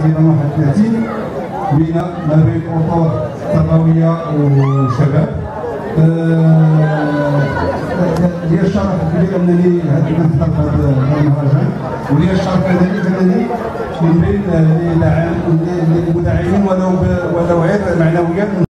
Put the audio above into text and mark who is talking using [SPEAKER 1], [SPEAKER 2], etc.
[SPEAKER 1] ايضا 31 ما بين اطر تربويه وشباب. لي الشرف كبير انني نحضر هذا المهرجان، ولي الشرف كذلك انني من بين المدعمين ولو غير معنويا.